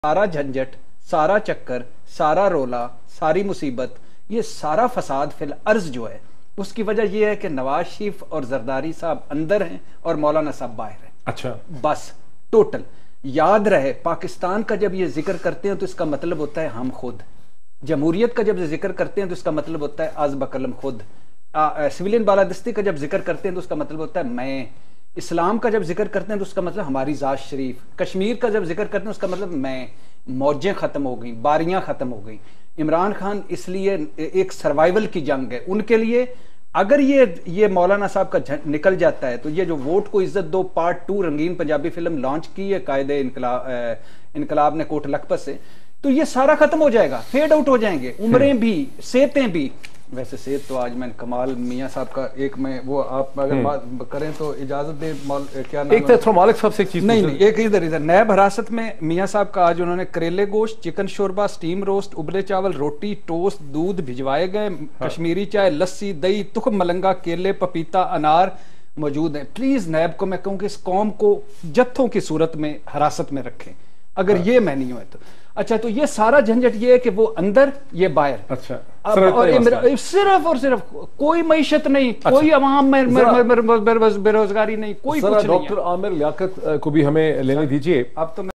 सारा झंझट, सारा चक्कर, सारा रोला, सारी मुसीबत, ये सारा फसाद फिल अर्ज जो है उसकी वजह यह है कि नवाज शरीफ और जरदारी साहब अंदर हैं और मौलाना साहब बाहर हैं। अच्छा, बस टोटल याद रहे, पाकिस्तान का जब ये जिक्र करते हैं तो इसका मतलब होता है हम खुद, जमहूरियत का जब जिक्र करते हैं तो इसका मतलब होता है आज बकलम खुद, सिविलियन बालादस्ती का जब जिक्र करते हैं तो उसका मतलब होता है मैं, इस्लाम का जब जिक्र करते हैं तो उसका मतलब हमारी ज़ात शरीफ, कश्मीर का जब जिक्र करते हैं उसका मतलब मैं, मौजें ख़त्म हो गई, बारियां ख़त्म हो गई। इमरान खान इसलिए एक सर्वाइवल की जंग है उनके लिए। अगर ये मौलाना साहब का निकल जाता है तो ये जो वोट को इज्जत दो पार्ट 2 रंगीन पंजाबी फिल्म लॉन्च की है कायदे इनकलाब ने कोट लखपत से, तो ये सारा खत्म हो जाएगा, फेड आउट हो जाएंगे, उम्रें भी, सेहतें भी। वैसे सेहत तो आज मैं कमाल मियाँ साहब का एक में वो आप अगर बात करें तो इजाजत दे, क्या नाम एक तो मालिक साहब से एक चीज नहीं, एक इधर नैब हिरासत में मियाँ साहब का आज उन्होंने करेले गोश्त, चिकन शोरबा, स्टीम रोस्ट, उबले चावल, रोटी, टोस्ट, दूध भिजवाए गए, कश्मीरी चाय, लस्सी, दही, तुख मलंगा, केले, पपीता, अनार मौजूद है। प्लीज नैब को मैं कहूँ कि इस कौम को जत्थों की सूरत में हिरासत में रखें अगर ये मेन्यू है तो। अच्छा, तो ये सारा झंझट ये है कि वो अंदर, ये बाहर। अच्छा, और सिर्फ और सिर्फ कोई मईशत नहीं, कोई अवाम में बेरोजगारी नहीं, कोई कुछ नहीं। डॉक्टर आमिर लियाकत को भी हमें लेने दीजिए। अब तो